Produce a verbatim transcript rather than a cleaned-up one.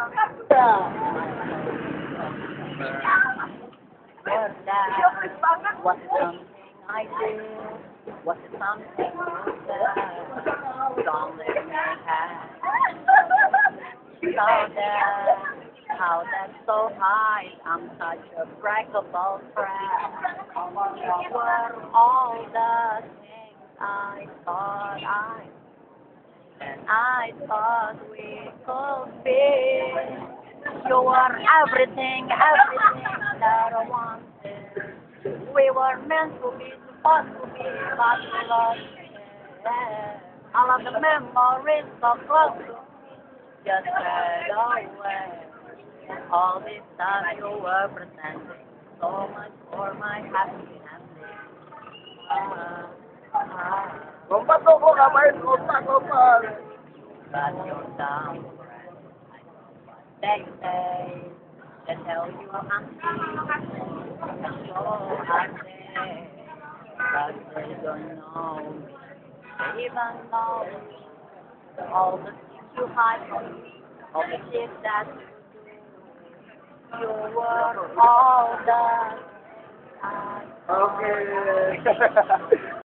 that was something I did? Was it something you said? Don't let me have. How that, how that's so high? I'm such a breakable friend. You were all the things I thought I and I thought we could be. You were everything, everything that I wanted. We were meant to be, supposed to be, but we lost it. All of the memories so close to me just fade away. All this time you were pretending so much for my happy ending. Ah, ah. Lompat dong, kok ngapain lompat, lompat. But you're down. They say, they tell you I'm and so I say, but they don't know. They even know all the things you hide from me, all the things that you do. You were all the I Okay.